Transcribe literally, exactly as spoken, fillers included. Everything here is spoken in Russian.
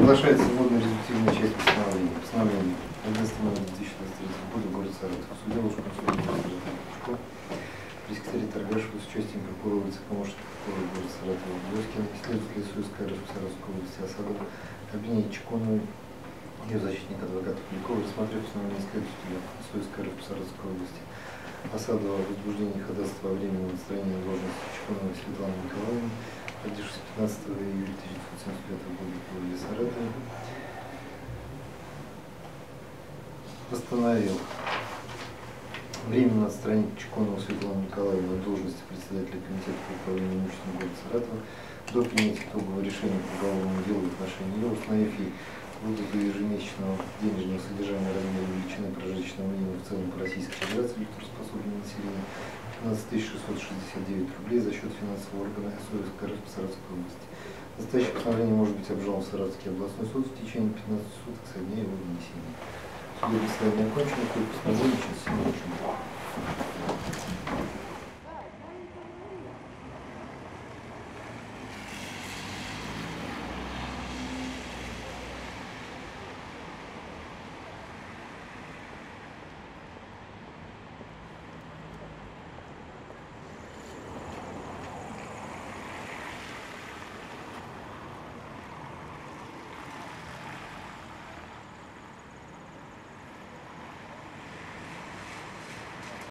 Оглашается вводно-результативная часть постановления. Постановление одиннадцатого мая две тысячи двадцать третьего года, город Саратов. Судья Лужков, судья пресс-секретарь Торгашева с участием прокурора, вице-помощника прокурора города Саратова Блескина, следователя Суэцкой РФ Саратовской области Асадова, обвинение Чеконовой, ее защитник адвоката Куликова, рассмотрев постановление следователя Суэцкой РФ Саратовской области Асадова о возбуждении ходатайства о временном отстранении должности Чеконовой Светланы Николаевны, родившейся пятнадцатого июля тысяча девятьсот семьдесят пятого года в городе Саратове, постановил временно отстранить Чеконову Светлану Николаевну от должности председателя комитета по управлению имуществом города Саратова до принятия итогового решения по уголовному делу в отношении ее, установив ей выплату ежемесячного денежного содержания в размере величины прожиточного минимума в целом по Российской Федерации трудоспособного населения пятнадцать тысяч шестьсот шестьдесят девять рублей за счет финансового органа Суэцкой РФ по Саратовской области. Настоящее постановление может быть обжаловано в Саратовский областной суд в течение пятнадцати суток со дня его вынесения. Судебное заседание окончено, постановление через семь минут.